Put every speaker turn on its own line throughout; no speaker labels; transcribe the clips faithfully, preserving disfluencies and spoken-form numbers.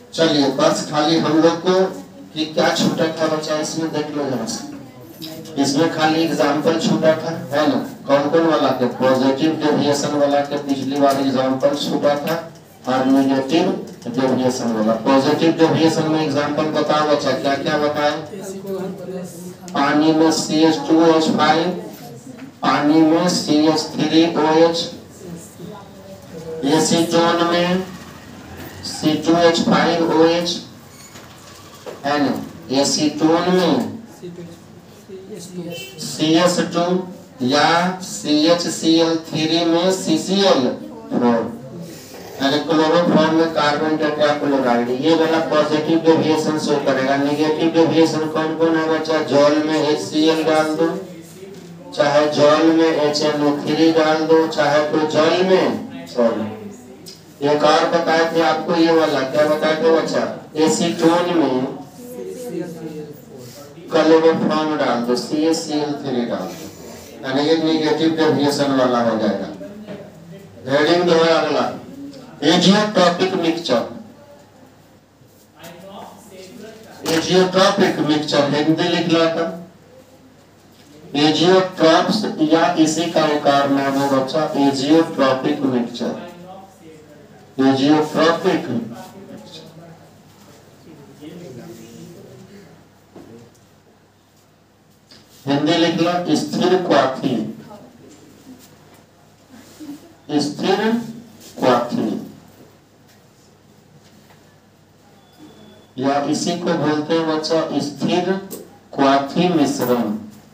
चलिए बस खाली हम लोग को कि क्या छूटा था बच्चा इसमें देख लो जरा से। इसमें खाली एग्जाम्पल छूटा था है ना, कौन कौन वाला के पॉजिटिव डेविएशन वाला के पिछली बार एग्जाम्पल छूटा था और नेगेटिव डेविएशन वाला। पॉजिटिव डेविएशन में एग्जाम्पल बताओ बच्चा, क्या क्या बताए। पानी में C H two H five, पानी में C H three O H, acetone में C two H five O H है ना, एसीटोन में सी एच टू या C H C L three में C C L four, chloroform में carbon tetrachloride. ये वाला पॉजिटिव डेविएशन शो करेगा। नेगेटिव डेविएशन कौन कौन है बच्चा, जल में एच सी एल डाल दो, चाहे जल में एच एन ओ थ्री डाल दो, चाहे कोई जल में सॉरी एक और बताए थे आपको, ये वाला क्या बताए थे बच्चा, एसीटोन में क्लोरोफॉर्म डाल दो, C H C L three डाल दो, यानी ये नेगेटिव डेविएशन वाला हो जाएगा। हेडिंग दो है अगला, azeotropic mixture. Azeotropic mixture Hindi लिख लो था। एजियोट्रॉप्स या इसी का एक और नाम है बच्चा एजियोट्रॉपिक मिक्सचर। एजियोट्रॉपिक हिंदी लिख लो, स्थिर क्वाथी, स्थिर क्वाथी या इसी को बोलते हैं बच्चा स्थिर क्वाथी मिश्रण।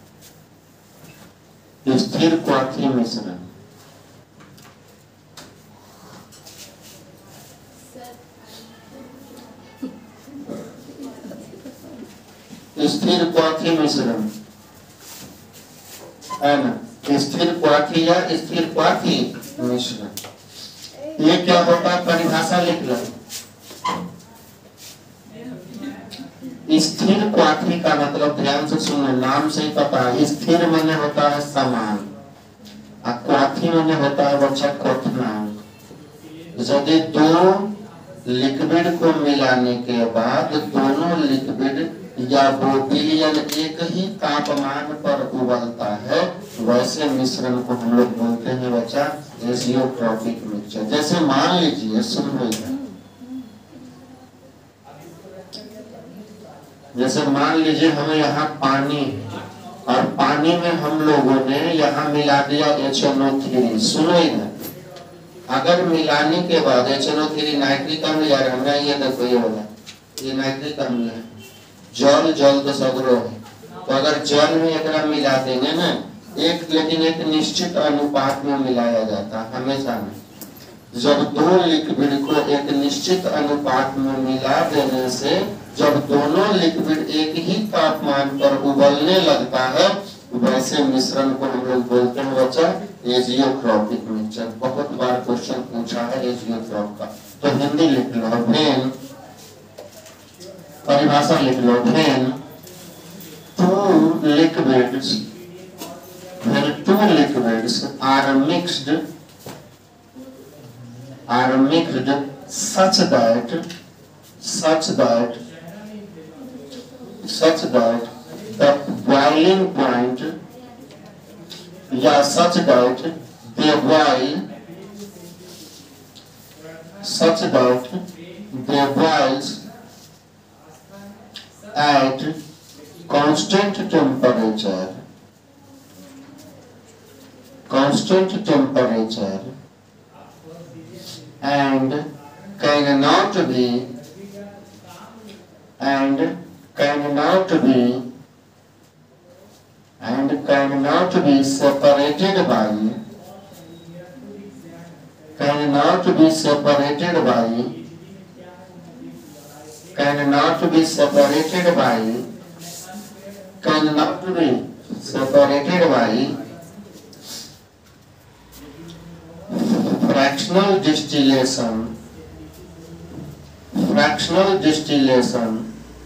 स्थिर क्वाथी मिश्रण स्थिर क्वाथी मिश्रण है ना, स्थिर क्वाथी या स्थिर क्वाथी मिश्रण। ये क्या होता है, परिभाषा लिख लो। स्थिर क्वाथी का मतलब ध्यान से सुनो, नाम से ही पता है, स्थिर माने होता है समान और क्वाथी माने होता है बच्चा क्वथनांक। यदि दो लिक्विड को मिलाने के बाद दोनों लिक्विड या बोटिलियन एक ही तापमान पर उबलता है, वैसे मिश्रण को हम लोग बोलते हैं बच्चा एजियोट्रॉपिक मिक्सचर। जैसे मान लीजिए सुन लीजिए, जैसे मान लीजिए हमें यहाँ पानी और पानी में हम लोगों ने यहाँ मिला दिया एच एन ओ थ्री। सुनो इधर, अगर मिलाने के बाद H N O three nitric अम्ल यार हमरा ये देखो ये वाला ये नाइट्रिक अम्ल है, जल जल तो सगरो है, तो अगर जल में एक मिला देंगे ना एक, लेकिन एक निश्चित अनुपात में मिलाया जाता है हमेशा में। जब दो लिक्विड को एक निश्चित अनुपात में मिला देने से जब दोनों लिक्विड एक ही तापमान पर उबलने लगता है, वैसे मिश्रण को हम लोग बोलते हैं बच्चा एजियोट्रॉपिक मिक्सचर। बहुत बार क्वेश्चन पूछा है एजियोट्रॉप का, तो हिंदी लिख लो, व्हेन परिभाषा लिख लो, when two liquids when two liquids are mixed are mixed such that such that such that the boiling point yeah such that they boil such that they boils at constant temperature constant temperature and cannot be and cannot be and cannot be separated by cannot be separated by cannot be separated by cannot be separated by fractional distillation fractional distillation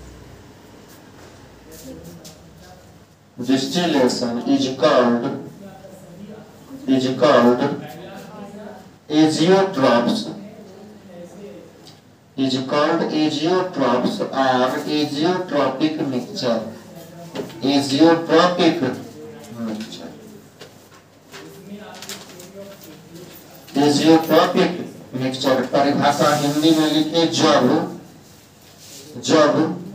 distillation is called is called azeotrophs is called azeotrophs or azeotropic mixture. Azeotropic mixture. Azeotropic mixture परिभाषा हिंदी में लिखे जब जब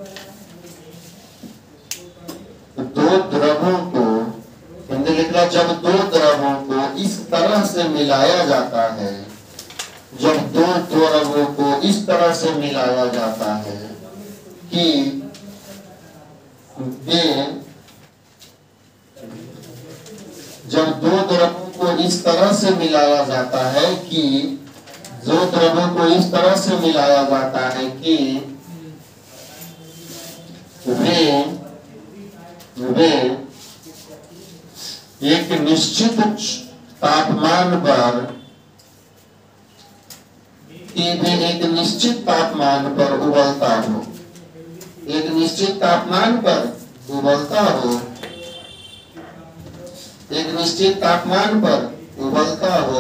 दो द्रवों को, हिंदी लिख रहा, जब दो द्रवों को इस तरह से मिलाया जाता है, जब दो द्रवों को इस तरह से मिलाया जाता है कि वे, जब दो द्रवों को इस तरह से मिलाया जाता है कि दो द्रवों को इस तरह से मिलाया जाता है कि वे वे एक निश्चित तापमान पर कि वे एक निश्चित तापमान पर उबलता हो, एक निश्चित तापमान पर उबलता हो, एक निश्चित तापमान पर उबलता हो,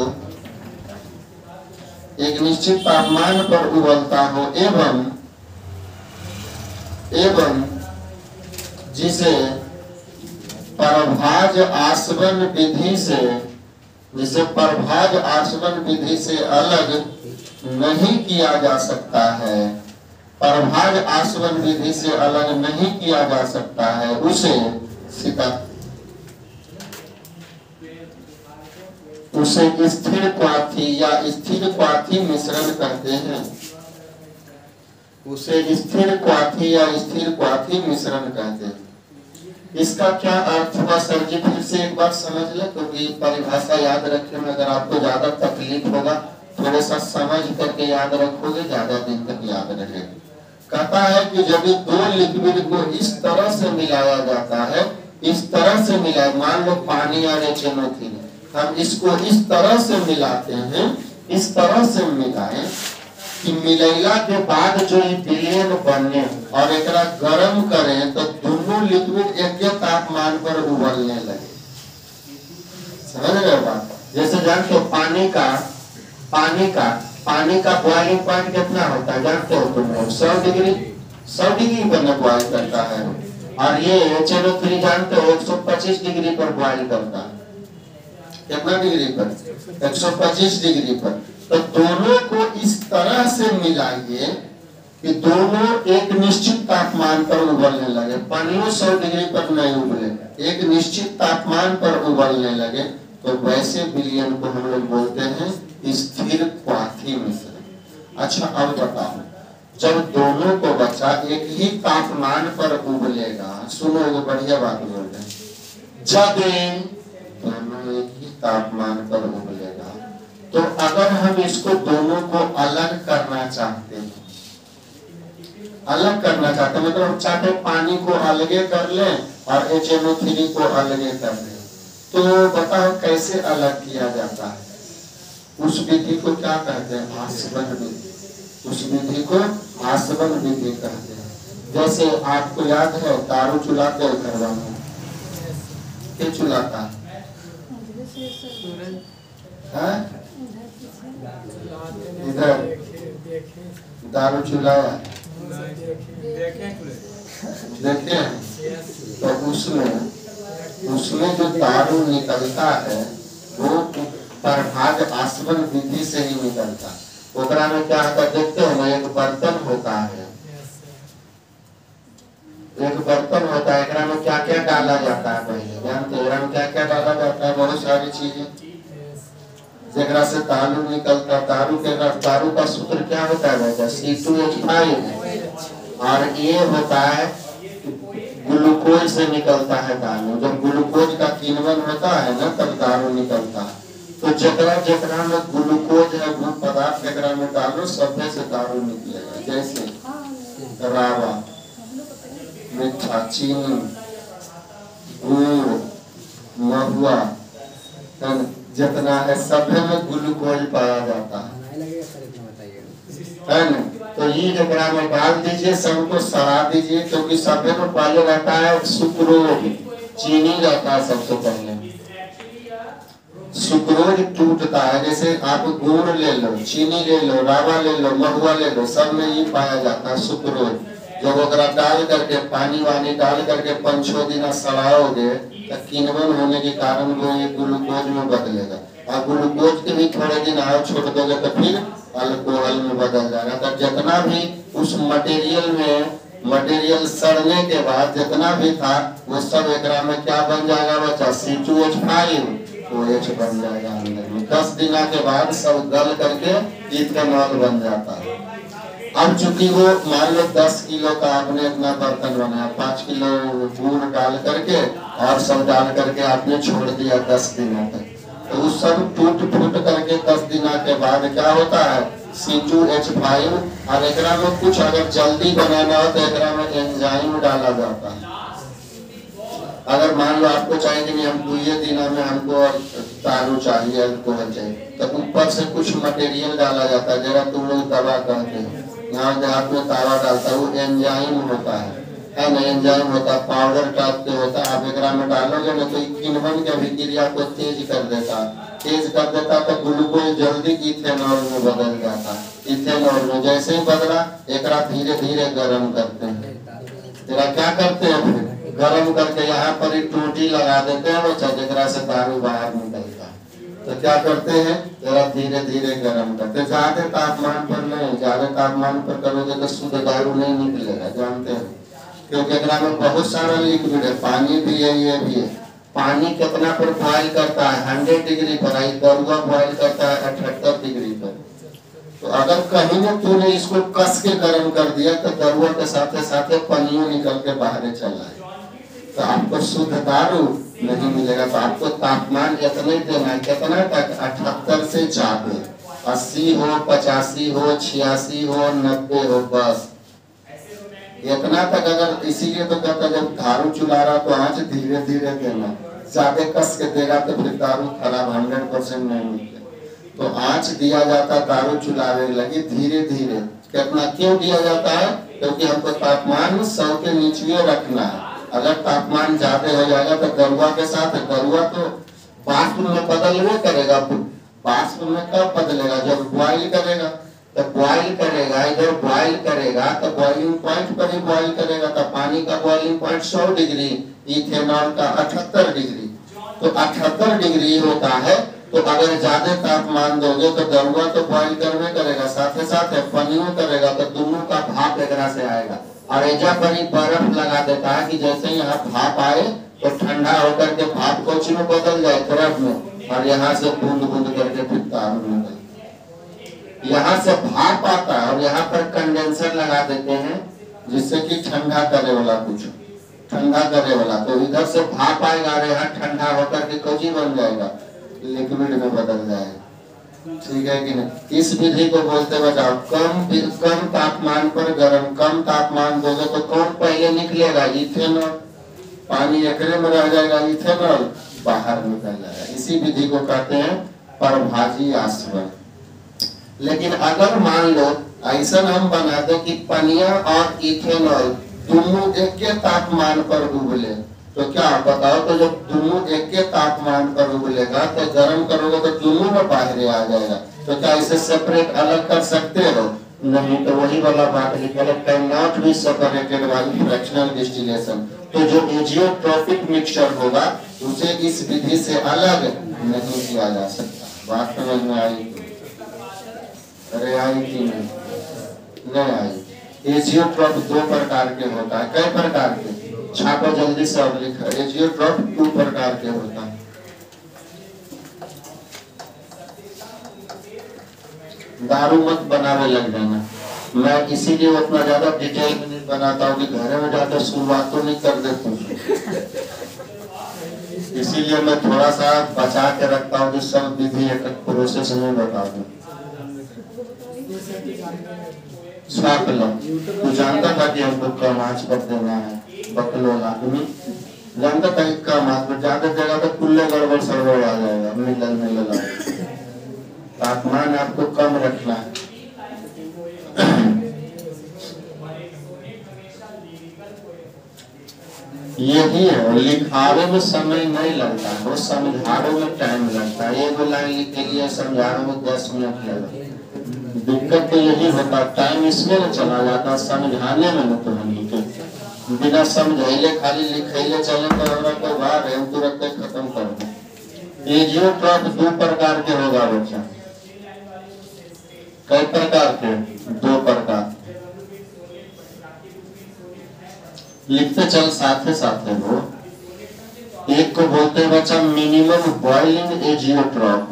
एक निश्चित तापमान पर उबलता हो एवं एवं जिसे परभाज आसवन विधि से जिसे परभाज आसवन विधि से अलग नहीं किया जा सकता है, परभाज आसवन विधि से अलग नहीं किया जा सकता है, उसे सिका उसे स्थिर क्वाथी या स्थिर क्वाथी मिश्रण कहते हैं। उसे स्थिर क्वाथी या स्थिर क्वाथी मिश्रण कहते हैं। इसका क्या अर्थ हुआ सर जी, फिर से एक बार समझ ले, क्योंकि परिभाषा याद रखने में अगर आपको ज्यादा तकलीफ होगा, थोड़ा सा समझ करके याद रखोगे, ज्यादा दिन तक याद रहेगा। कहता है कि जब दो लिक्विड को इस तरह से मिलाया जाता है, इस तरह से मिलाए, मान लो पानी और एच एन ओ थ्री, हम इसको इस तरह से मिलाते हैं, इस तरह से मिलाएं कि मिलैला के बाद जो ये विलयन बने और एकरा गरम करें तो दोनों लिक्विड एक ही तापमान पर उबलने लगे। समझ रहे हो बात? जैसे जानते हो पानी का पानी का पानी का बॉइलिंग पॉइंट कितना होता है जानते हो तुम लोग? सौ डिग्री सौ डिग्री पर बॉइल करता है, और ये एच एन ओ थ्री जानते हो एक सौ पच्चीस डिग्री पर बॉइल करता है। कितना डिग्री पर? एक सौ पच्चीस डिग्री पर। तो दोनों को इस तरह से मिलाइए कि दोनों एक निश्चित तापमान पर उबलने लगे। पानियों सौ डिग्री पर नहीं उबले, एक निश्चित तापमान पर उबलने लगे, तो वैसे विलयन को हम लोग बोलते हैं स्थिर क्वाथी मिश्रण। अच्छा अब बताओ, जब दोनों को बच्चा एक ही तापमान पर उबलेगा, सुनो ये बढ़िया बात बोलते हैं, जब दोनों एक ही तापमान पर उबलेगा, तो अगर हम इसको दोनों को अलग करना चाहते हैं, अलग करना चाहते हैं मतलब हम चाहते हैं पानी को अलगे कर लें और एच एन ओ थ्री को अलगे कर लें, तो बताओ कैसे अलग किया जाता है? उस विधि को क्या कहते हैं? आसवन विधि। उस विधि को आसवन विधि कहते हैं। जैसे आपको याद है दारू चुलाते हैं घरवा में, क्या चुलाता है? इधर दारू चुलाया देखे, तो उसमें उसमें जो दारू निकलता है वो परभाज आसवन विधि से ही निकलता है। ओकरा में क्या होता देखते हो ना, एक बर्तन होता है, एक बर्तन होता है, एकरा में क्या क्या डाला जाता है पहले जानते हो? में क्या क्या डाला जाता है? बहुत सारी चीजें, जेकरा से दारू निकलता। दारू के दारू का सूत्र क्या होता है बेटा? सी टू एच फाइव, और ये होता है ग्लूकोज से निकलता है दारू। जब ग्लूकोज का किण्वन होता है ना तब दारू निकलता है। तो जकरा जकरा में ग्लूकोज है वो पदार्थ जकरा में डालो सभ्य से दारू निकलेगा। जैसे रावा, मीठा, चीनी, गुड़, महुआ, जितना है सभ्य में ग्लूकोज पाया जाता है, है ना? तो ये जकरा में डाल दीजिए, सबको सड़ा दीजिए, क्योंकि सभ्य में पहले रहता है सुक्रोज, चीनी रहता है सबसे पहले, सुक्रोज टूटता है। जैसे आप गुड़ ले लो, चीनी ले लो, रावा ले लो, महुआ ले लो, सब में ये पाया जाता है सुक्रोज। जब ओकरा डाल करके पानी वानी डाल करके पाँच छह दिन सड़ाओगे तो किण्वन होने के कारण वो ये ग्लूकोज में बदलेगा, और ग्लूकोज के भी थोड़े दिन आओ छोड़ दोगे तो फिर अल्कोहल में बदल जाएगा। तो जितना भी उस मटेरियल में मटेरियल सड़ने के बाद जितना भी था वो सब एकरा में क्या बन जाएगा बच्चा, C two H five O H बन जाएगा अंदर में। दस दिन के बाद सब गल करके इथेनॉल बन जाता है। अब चूंकि वो मान लो दस किलो का आपने अपना बर्तन बनाया, पाँच किलो गुड़ डाल करके और सब डाल करके आपने छोड़ दिया दस दिनों तक, तो उस सब टूट फूट करके दस दिन के बाद क्या होता है, सी टू एच फाइव। और एकरा में कुछ अगर जल्दी बनाना हो तो एकरा में एंजाइम डाला जाता है। अगर मान लो आपको चाहिए कि नहीं हम दो दिन में हमको दारू चाहिए, अल्कोहल चाहिए, तो ऊपर से कुछ मटेरियल डाला जाता है, जरा तुम लोग दवा कहते हैं, यहाँ देहात में तावा डालता है, वो एंजाइम होता है है ना, एंजाइम होता है, पाउडर टाइप के होता है। आप एकरा में डालोगे ना तो किण्वन की अभिक्रिया को तेज कर देता है, तेज कर देता तो ग्लूकोज जल्दी इथेनॉल में बदल जाता है। इथेनॉल में जैसे ही बदला एकरा धीरे धीरे गर्म करते हैं। तेरा क्या करते हैं फिर गर्म करके यहाँ पर ही टूटी लगा देते हैं बच्चा, जेकरा से दारू बाहर निकलता है। तो क्या करते हैं, जरा धीरे धीरे गर्म करते हैं, ज्यादा तापमान पर नहीं, ज्यादा तापमान पर करोगे तो शुद्ध दारू नहीं निकलेगा, जानते हैं, क्योंकि एकरा में बहुत सारा लिक्विड है, पानी भी है, ये भी है। पानी कितना पर बॉइल करता है, हंड्रेड डिग्री पर, दरुआ बॉइल करता है अठहत्तर डिग्री पर। तो अगर कहीं में तूने इसको कस के गर्म कर दिया तो दरुआ के साथ साथ पनियों निकल के बाहर चला है, तो आपको शुद्ध दारू नहीं मिलेगा। तो आपको तापमान इतना देना है, कितना तक, अठहत्तर से ज्यादा, अस्सी हो, पचासी हो, छियासी हो, नब्बे हो, बस इतना तक। अगर इसीलिए तो कहता जब दारू चुला रहा तो आँच धीरे धीरे देना, ज्यादा कस के देगा तो फिर दारू खराब हंड्रेड परसेंट नहीं मिलता। तो आँच दिया जाता दारू चुलावे लगी धीरे धीरे। कितना क्यों दिया जाता है, क्योंकि हमको तापमान सौ के नीचे रखना है। अगर तापमान ज्यादा हो जाएगा तो दरुआ के साथ, दरुआ तो वाष्प में बदलवे करेगा, वाष्प में कब बदलेगा, जब बॉइल करेगा, तो बॉइल करेगा, इधर बॉइल करेगा तो बॉइलिंग पॉइंट पर ही बॉइल करेगा, तो पानी का बॉइलिंग पॉइंट सौ डिग्री, इथेनॉल का अठहत्तर डिग्री, तो अठहत्तर डिग्री होता है। तो अगर ज्यादा तापमान दोगे तो दरुआ तो बॉइल करने करेगा, साथ ही साथ पनियों करेगा, तो दोनों का भाप एकरा से आएगा। और एजा पर ही बर्फ लगा देता है कि जैसे यहाँ भाप आए तो ठंडा होकर के भाप कोच में बदल जाए तरफ में, और यहाँ से बूंद बूंद करके फिर दारू निकल, यहाँ से भाप आता है और यहाँ पर कंडेंसर लगा देते हैं जिससे कि ठंडा करे वाला, कुछ ठंडा करे वाला, तो इधर से भाप आएगा और यहाँ ठंडा होकर के कोची बन जाएगा, लिक्विड में बदल जाएगा। ठीक है कि नहीं, इस विधि को बोलते बचाओ कम कम तापमान पर गर्म। कम तापमान दोगे तो कौन पहले निकलेगा, इथेनॉल, पानी एकरे में रह जाएगा, इथेनॉल बाहर निकल जाएगा। इसी विधि को कहते हैं परभाजी आसवन। लेकिन अगर मान लो ऐसा हम बना दे कि पनिया और इथेनॉल दोनों एक के तापमान पर उबले, तो क्या बताओ, तो जब दोनों एक के तापमान पर उबलेगा तो गर्म करोगे तो दोनों में बाहर आ जाएगा। तो क्या इसे सेपरेट अलग कर सकते हो, नहीं। तो वही वाला बात लिखा है, cannot be separated by fractional distillation. तो जो एजियोट्रॉपिक मिक्सचर होगा उसे इस विधि से अलग नहीं किया जा सकता। बात समझ में आई? अरे आई कि नहीं? नहीं आई। एजियोट्रॉप दो प्रकार के होता है, कई प्रकार के, छापो जल्दी से अब लिखा। एजियोट्रॉप दो प्रकार के होता है। दारू मत बनावे लग जाना, मैं इसीलिए उतना ज्यादा डिटेल में नहीं बनाता हूँ कि घर में जाकर शुरुआत तो नहीं कर देता हूँ, इसीलिए मैं थोड़ा सा बचा के रखता हूँ कि सब विधि एक प्रोसेस में बता दूं। स्वाप लो, तू जानता था कि हमको कम आंच पर देना है, बकलोल आदमी जानता था कि कम आंच पर, ज्यादा जगह तो कुल्ले गड़बड़ सड़बड़ आ जाएगा, मिलल मिलल। तापमान आपको कम रखना है। यही है, लिखावे में समय नहीं लगता है, वो समझावे में टाइम लगता है। एक लाइन लिख के लिए समझावे में दस मिनट लगा। दिक्कत तो यही होता, टाइम इसमें न चला जाता, समझाने में न। तो हम के बिना समझाइले खाली लिखैले चले तो हमरा को बाहर है, हम तुरंत खत्म कर दें। ये जियोट्रॉप दो प्रकार के होगा बच्चा। कई प्रकार के? दो प्रकार। लिखते चल साथे साथे वो। एक को बोलते हैं बच्चा minimum boiling azeotrope.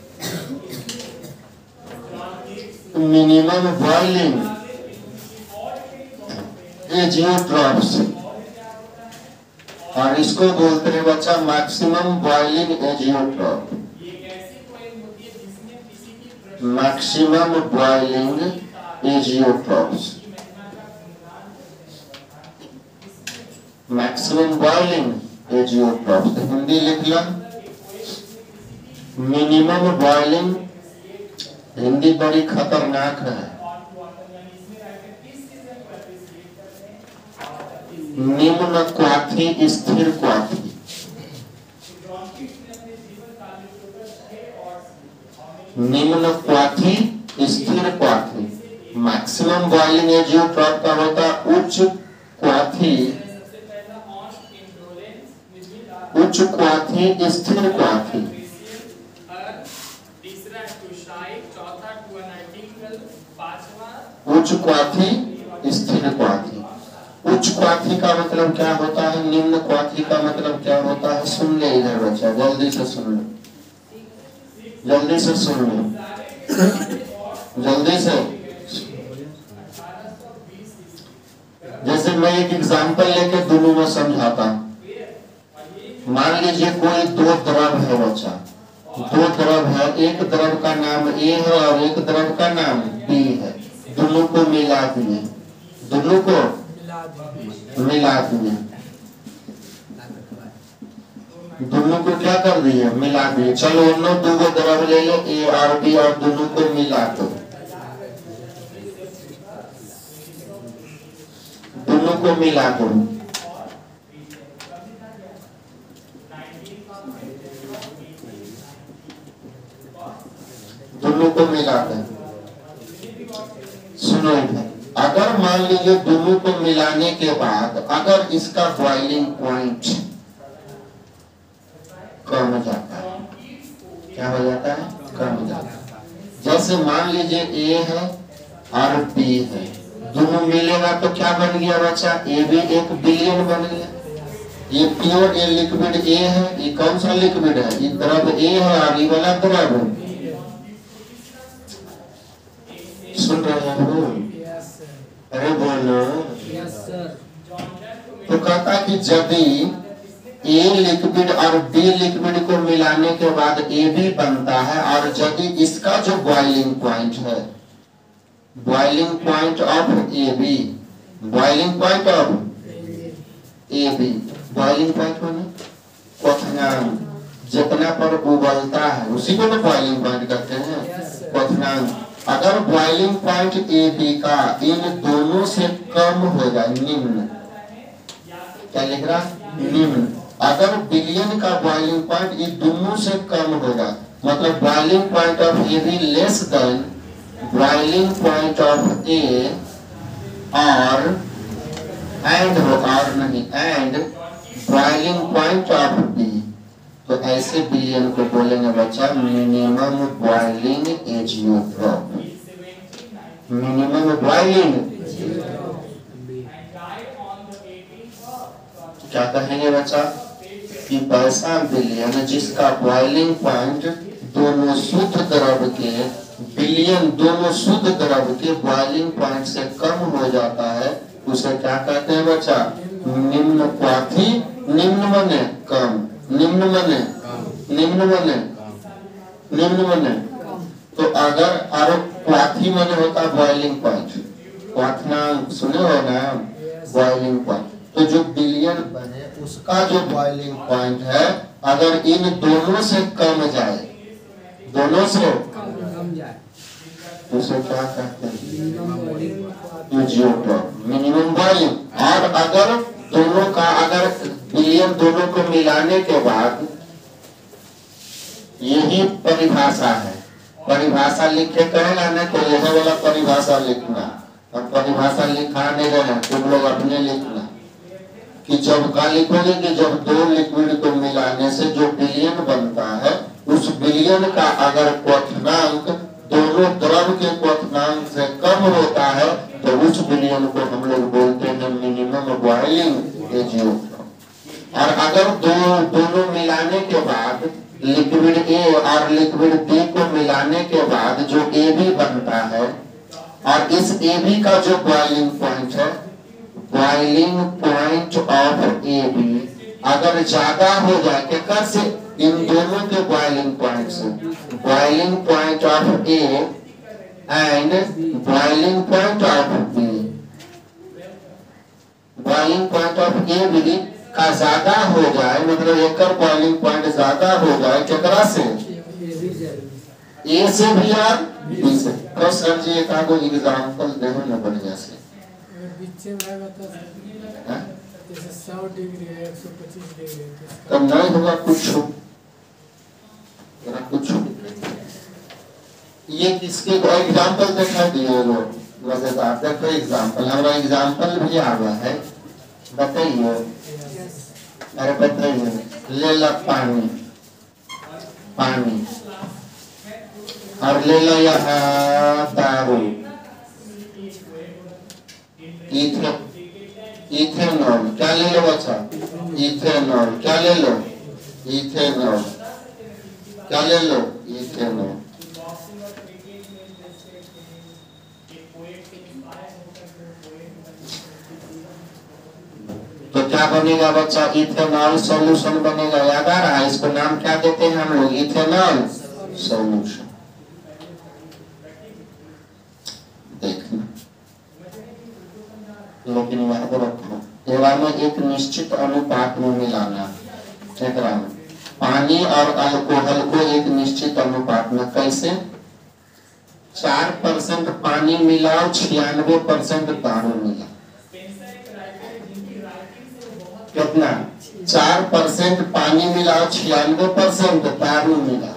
Minimum boiling azeotropes, और इसको बोलते हैं बच्चा maximum boiling azeotrope. Maximum boiling azeotropes, maximum boiling azeotropes. Hindi लिख लो मिनिमम बॉइलिंग। हिंदी बड़ी खतरनाक है। निम्न क्वाथी स्थिर क्वाथी, निम्न क्वाथी स्थिर क्वाथी। मैक्सिमम बॉइलिंग एजियोट्रॉप का होता उच्च क्वाथी, उच्च क्वाथी स्थिर क्वाथी। उच्च क्वाथी स्थिर क्वाथी। उच्च क्वाथी का मतलब क्या होता है, निम्न क्वाथी का मतलब क्या होता है? सुन ले इधर बच्चा, जल्दी से सुन लो, जल्दी से सुन लो, जल्दी से। जैसे मैं एक एग्जांपल लेके दोनों में समझाता हूँ। मान लीजिए कोई दो द्रव है बच्चा, दो द्रव है, एक द्रव का नाम ए है और एक द्रव का नाम बी है। दोनों को मिला दिए, दोनों को मिला दिए, दोनों को क्या कर दिए? मिला दिए। चलो उन्होंने दो द्रव ले लो ए और बी और दोनों को मिला दो, दोनों को मिला दो। दोनों को मिला दे। सुनो इधर, अगर मान लीजिए दोनों को मिलाने के बाद अगर इसका बॉइलिंग पॉइंट कम हो जाता है, क्या हो जाता है? कम हो जाता है। जैसे मान लीजिए ए है और बी है, दोनों मिलेगा तो क्या बन गया बच्चा? ए भी एक बिलियन बन गया। ये प्योर ये लिक्विड ए है, ये कौन सा लिक्विड है? ये द्रव ए है और ये वाला द्रव। सुन रहे हो? अरे बोलो। तो कहता कि यदि ए लिक्विड और बी लिक्विड को मिलाने के बाद ए भी बनता है, और यदि इसका जो बॉइलिंग पॉइंट है, boiling point of A B, boiling point of A B, boiling point माने क्वथनांक, जितना पर उबलता है उसी को तो बॉइलिंग पॉइंट कहते हैं, क्वथनांक। अगर बॉइलिंग पॉइंट ए बी का इन दोनों से कम हो जाए, निम्न, क्या लिख रहा? निम्न। अगर बिलियन का बॉइलिंग पॉइंट इन दोनों से कम होगा, मतलब boiling point of A B less than boiling point of A, और एंड हो और नहीं and boiling point of B, तो ऐसे बिलियन को बोलेंगे बच्चा minimum boiling azeotrope. Minimum boiling क्या कहेंगे बच्चा? कि वैसा बिलियन जिसका बॉइलिंग पॉइंट दोनों शुद्ध द्रव के, बिलियन दोनों शुद्ध द्रव के बॉइलिंग पॉइंट से कम हो जाता है, उसे क्या कहते हैं बच्चा? निम्न क्वाथी। निम्न मने कम, निम्न मने निम्न मने निम्न मने। तो अगर और क्वाथी मने होता बॉइलिंग पॉइंट, क्वाथनांक सुने हो ना, बॉइलिंग पॉइंट। तो जो बिलियन बने उसका जो बॉइलिंग पॉइंट है, अगर इन दोनों से कम जाए, दोनों से कम जाए, उसे क्या कहते हैं? Azeotrope, minimum boiling. और अगर दोनों का अगर बिलियन दोनों को मिलाने के बाद यही परिभाषा है। परिभाषा लिखे कहेगा ना तो यह वाला परिभाषा लिखना, और परिभाषा लिखा नहीं रहे तुम लोग अपने लिखना कि जब का लिखोगे कि जब दो लिक्विड को मिलाने से जो बिलियन बनता है उस बिलियन का अगर क्वथनांक दोनों द्रव के क्वथनांक से कम होता है तो उस बिलियन को हम लोग बोलते हैं मिनिमम बॉइलिंग एजियोट्रॉप। और अगर दो दोनों मिलाने के बाद लिक्विड ए और लिक्विड बी को मिलाने के बाद जो ए बी बनता है और इस ए बी का जो बॉइलिंग पॉइंट है, boiling point of A B अगर ज्यादा हो जाए क्या से इन दोनों के बॉइलिंग पॉइंट से, boiling point of A and boiling point of B, boiling point of A B का ज्यादा हो जाए मतलब एक बॉइलिंग पॉइंट ज्यादा हो जाए केकरा से, ए से भी और बी से। तो सर जी एक आगो एग्जांपल देहो ना बढ़िया से।
बीचे में बता जैसे सौ डिग्री है एक सौ पच्चीस डिग्री है
तब नहीं होगा कुछ जरा कुछ ये किसके को एग्जांपल दिखा दिए लोग मजेदार। देखो एग्जांपल हमारा एग्जांपल भी आ गया है, बताइए। अरे बताइए, ले ला पानी पानी और ले लो यहाँ दारू इथे इथेनॉल, क्या ले लो बच्चा, इथेनॉल, क्या ले लो, इथेनॉल, क्या ले लो, इथेनॉल। तो क्या बनेगा बच्चा, इथेनॉल सॉल्यूशन बनेगा। याद आ रहा है, इसको नाम क्या देते हैं हम लोग, इथेनॉल सॉल्यूशन। देखना लेकिन याद रखो एवं में एक निश्चित अनुपात में मिलाना, पानी और अल्कोहल को एक निश्चित अनुपात में। कैसे, चार परसेंट पानी मिलाओ छियानवे परसेंट दारू मिलाओ। कितना, चार परसेंट पानी मिलाओ छियानवे परसेंट दारू मिलाओ।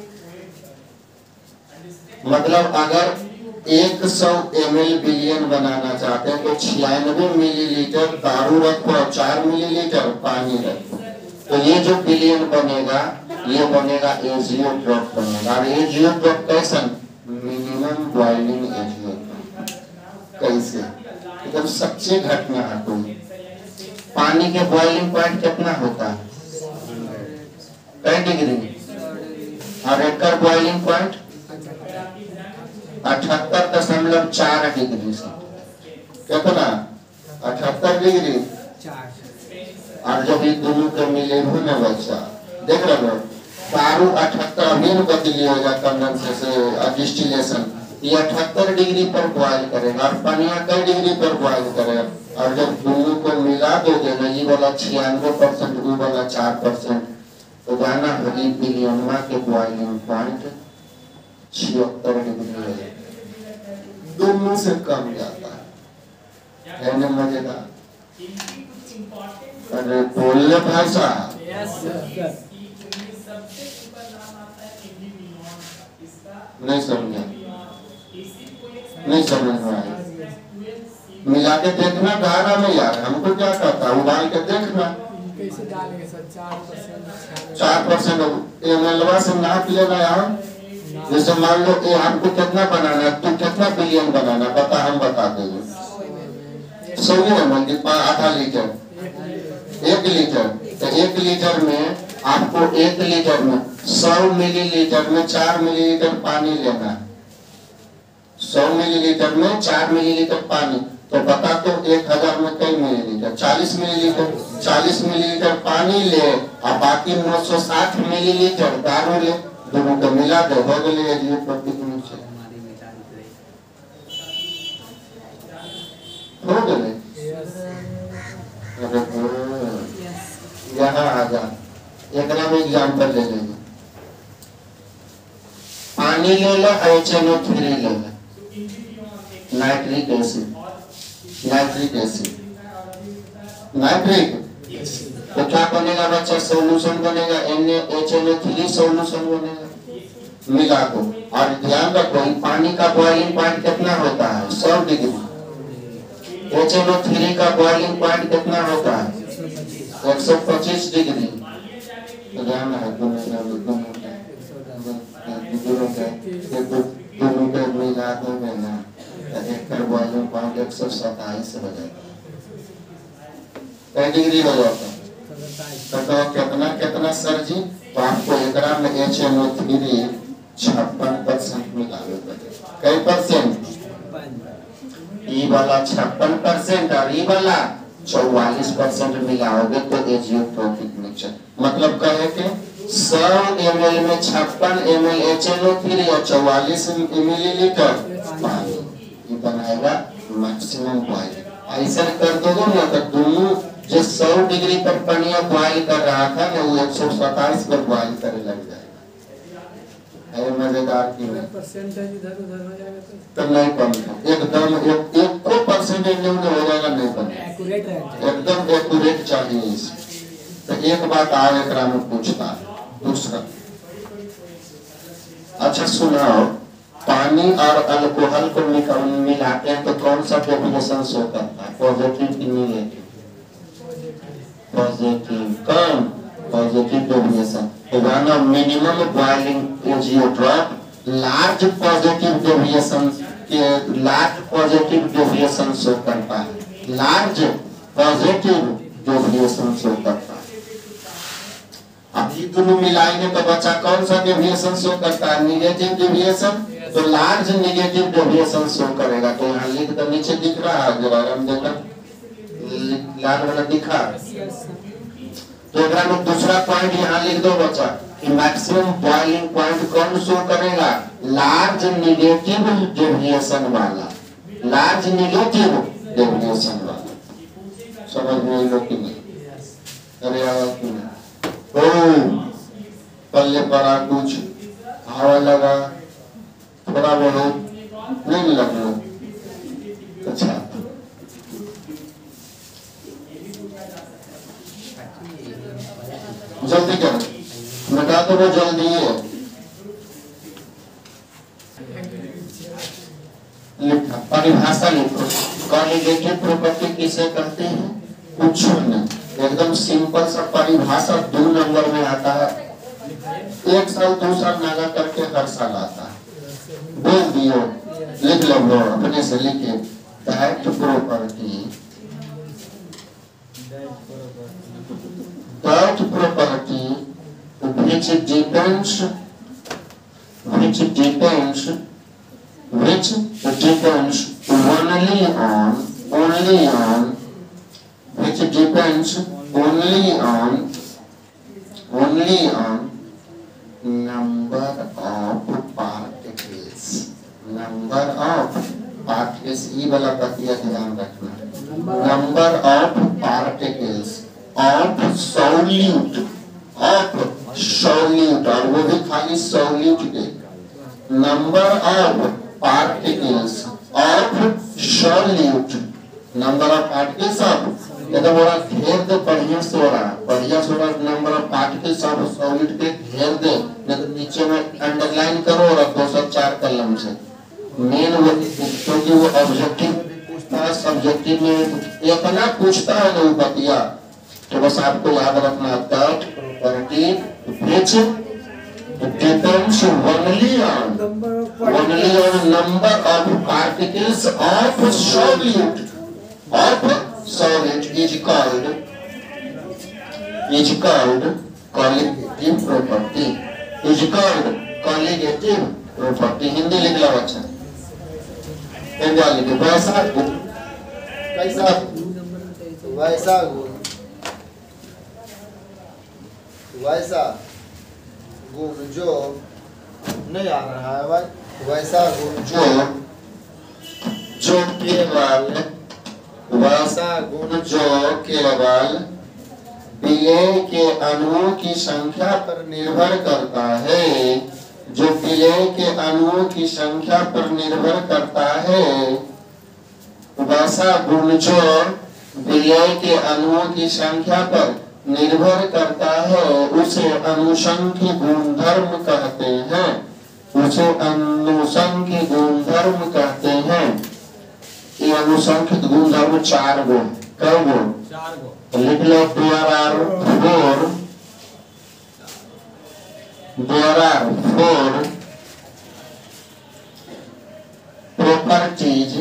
मतलब अगर एक सौ एम एल बिलियन बनाना चाहते हैं तो छियानवे मिलीलीटर दारू रखो और चार मिलीलीटर पानी रखो, तो ये जो बिलियन बनेगा ये बनेगा एजियोट्रॉप बनेगा। और एजियोट्रॉप कैसा, मिनिमम बॉइलिंग एजियोट्रॉप। कैसे, एकदम सच्ची घटना है कोई। पानी के बॉइलिंग पॉइंट कितना होता है, कई डिग्री, और एक बॉइलिंग पॉइंट अठहत्तर दशमलव चार डिग्री से, कितना, अठहत्तर डिग्री। और जब ये दोनों के मिले हो ना बच्चा, देख रहे हो, दारू अठहत्तर अभी बदली होगा कंडेंसेशन से डिस्टिलेशन, ये अठहत्तर डिग्री पर बॉयल करेगा और पानिया कई डिग्री पर बॉयल करेगा। और जब दोनों को मिला दोगे ना, ये वाला छियानवे परसेंट वो वाला चार परसेंट, तो जाना होगी बिलियनमा के बॉइलिंग पॉइंट छिहत्तर डिग्री है, दोनों से कम जाता है। है ना मजेदार, अरे बोलने भाषा नहीं समझा, नहीं समझ में आया। मिला के देखना धारा में यार, हमको क्या कहता है, उबाल के देखना। चार परसेंट एम एल से नाप लेना यार। जैसे मान लो ये हमको कितना बनाना, तू कितना बिलियन बनाना बता, हम बता देंगे। सौ में आधा लीटर, एक लीटर, तो एक लीटर में आपको एक लीटर में सौ मिलीलीटर में चार मिलीलीटर पानी लेना है। सौ मिलीलीटर में चार मिलीलीटर पानी, तो बता तो एक हजार में कई मिलीलीटर, चालीस मिलीलीटर। चालीस मिलीलीटर पानी ले और बाकी नौ सौ साठ मिलीलीटर दारू ले, दोनों को मिला दे, हो गए एजियोट्रॉप के नीचे हो गए। यहाँ आ जा, एक में एग्जाम्पल ले लेंगे। पानी ले लो, एच एन ओ थ्री ले लो, nitric acid, nitric acid nitric, तो क्या बनेगा बच्चा? सॉल्यूशन बनेगा, N H N O three solution बनेगा मिला को। और ध्यान रखो पानी का बॉइलिंग पॉइंट कितना होता है? सौ degree. H N O three का बॉइलिंग पॉइंट कितना होता है? एक सौ पच्चीस डिग्री। तो ध्यान है दोनों का दोनों का दोनों का मिला दोगे ना, एक का बॉइलिंग पॉइंट एक सौ सत्ताईस हो जाएगा। कई डिग्री हो जाता है? तो कितना कितना सर जी? तो आपको एकरा में एच एन ओ थ्री छप्पन परसेंट मिलावे पड़ेगा। कई परसेंट? ई वाला छप्पन परसेंट और ई वाला चौवालीस परसेंट मिलाओगे तो एजियोट्रोपिक मिक्सचर। मतलब कहे के सौ एम एल में छप्पन M L H N O three और चौवालीस मिलीलीटर पानी, ये बनाएगा मैक्सिमम बॉइल। ऐसा कर दोगे ना तो दोनों जो सौ डिग्री पर पानी बॉइल कर रहा था ना वो एक सौ सत्ताईस पर बॉइल करे लग जाएगा। है मजेदार की नहीं?
परसेंटेज इधर उधर हो जाएगा
तो तो नहीं बनता एकदम एक एक को परसेंटेज में हो जाएगा, नहीं बनेगा।
एक्यूरेट रहेगा,
एकदम एक्यूरेट चाहिए इसमें। तो एक बात और एकरा में पूछता दूसरा, अच्छा सुनाओ, पानी और अल्कोहल को मिलाते हैं तो कौन सा डेफिनेशन शो करता है? पॉजिटिव की नेगेटिव? पॉजिटिव। कौन? Positive deviation. तो गाना minimum boiling azeotrope large positive deviation के लार्ज पॉजिटिव डेविएशन शो करता है। लार्ज पॉजिटिव डेविएशन शो करता है। अब ये दोनों मिलाएंगे तो बच्चा कौन सा डेविएशन शो करता है? Negative deviation. तो लार्ज निगेटिव डेविएशन शो करेगा। तो यहाँ लिख दो, नीचे दिख रहा है जरा हम देखा लाल वाला दिखा। तो अगर में दूसरा पॉइंट यहाँ लिख दो बच्चा कि मैक्सिमम बॉइलिंग पॉइंट कौन शो करेगा? लार्ज निगेटिव डेविएशन वाला। लार्ज निगेटिव डेविएशन वाला। समझ में लो कि नहीं? अरे आया कि नहीं? पल्ले पड़ा कुछ हवा लगा थोड़ा बहुत नहीं लगना। अच्छा जल्दी करो, मिटा दो वो जल्दी है। लिखा परिभाषा लिखो, कॉलिगेटिव प्रॉपर्टी किसे कहते हैं? कुछ नहीं, एकदम सिंपल सा परिभाषा दो नंबर में आता है। एक साल दो साल नागा करके हर साल आता है। बोल दियो, लिख लो वो अपने से लिखे। That property that property which depends which depends which depends only on only on which depends only on only on number of particles number of particles ये वाला बतिया ध्यान रखना। number of particles of solute of solute और वो भी खाली solute के number of particles of solute number of particles of ये तो बोला घेर दे बढ़िया से हो रहा बढ़िया से हो रहा number of particles of solid के घेर दे, नहीं तो नीचे में अंडरलाइन करो और दो सौ चार कलम से मेन वो क्योंकि वो ऑब्जेक्टिव पूछता है, सब्जेक्टिव में इतना पूछता है ना वो बतिया। तो बस आपको याद रखना that property which depends only on only on number of particles of solute of solid is called is called colligative property is called colligative property। Hindi लिख लो बच्चा, हिंदी लिखे वैसा गुण कैसा
वैसा गुण वैसा गुण जो नहीं आ रहा है भाई वैसा गुण
जो जो केवल वैसा गुण जो केवल विलय के अणुओं की संख्या पर निर्भर करता है जो विलय के अणुओं की संख्या पर निर्भर करता है वैसा गुण जो विलय के अणुओं की संख्या पर निर्भर करता है, उसे अनुसंख्य गुणधर्म कहते हैं। उसे अनुसंख्य गुणधर्म कहते हैं। ये अनुसंख्य गुणधर्म चार गो, कई गो?
चार गो।
तो लिख लो, there are four there are four properties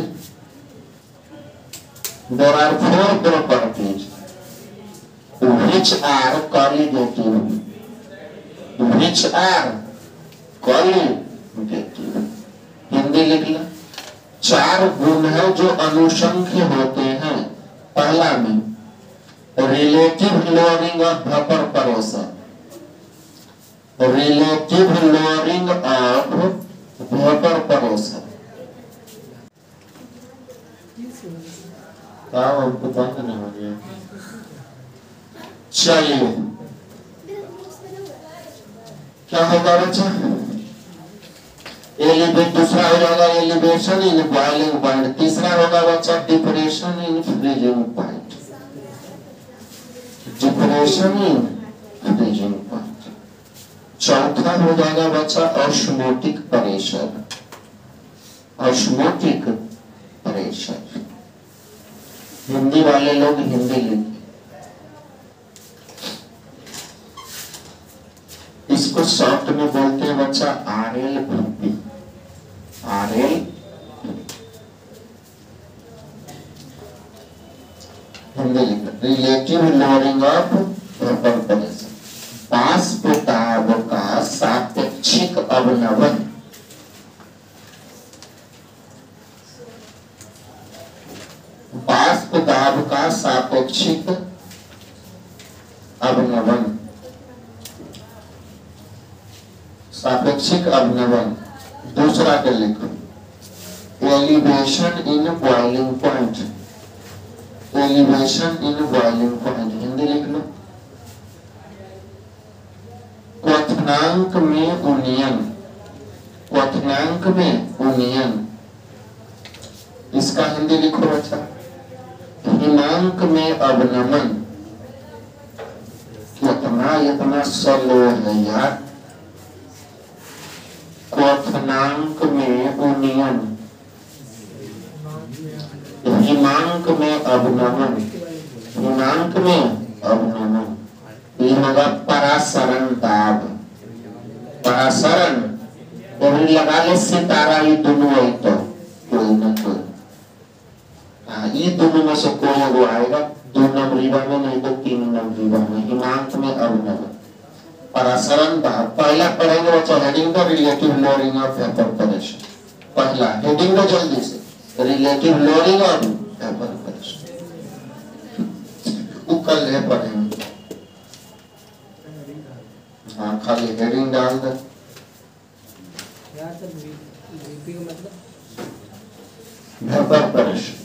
there are four properties which are colligative which are colligative Hindi लिख लो। चार गुण है जो अनुसंख्य होते हैं। पहला में relative lowering of vapour pressure, relative lowering of vapour pressure. हमको बंद नहीं हो गया। चलिए, क्या होगा बच्चा? एलिवेट दूसरा हो जाएगा एलिवेशन इन बॉइलिंग पॉइंट। तीसरा होगा बच्चा depression in freezing point, depression in freezing point. चौथा हो जाएगा बच्चा osmotic pressure, osmotic pressure. Hindi वाले लोग हिंदी लिखें। इसको शॉर्ट में बोलते हैं बच्चा R L P, R L. Hindi लिखें, relative lowering of vapour pressure, वाष्प दाब का सापेक्षिक अवनमन। वाष्प दाब का सापेक्षिक अवनमन, सापेक्षिक अवनमन। दूसरा के लिखो, elevation in boiling point, elevation in boiling point. Hindi लिख लो, क्वथनांक में उन्नयन, क्वथनांक में उन्नयन। इसका हिंदी लिखो बच्चा, हिमांक में अवनमन। कितना इतना स्लो है यार। क्वथनांक में उन्नयन, हिमांक में अवनमन, हिमांक में अवनमन। ये होगा परासरण दाब, परासरण। कभी लगा ले सितारा, ये दोनों है तो कोई ना कोई, ये दोनों में से कोई एगो आएगा। दो नंबरीवा में, नहीं तो तीन नंबरीवा में। हिमांक में अवनमन, परासरण दाब। पहला पढ़ेंगे बच्चा हेडिंग का relative lowering of vapour pressure. पहला हेडिंग का जल्दी से, relative lowering of vapour pressure. वो कल है पढ़ेंगे। हाँ, खाली हेडिंग डाल दे। Vapour pressure.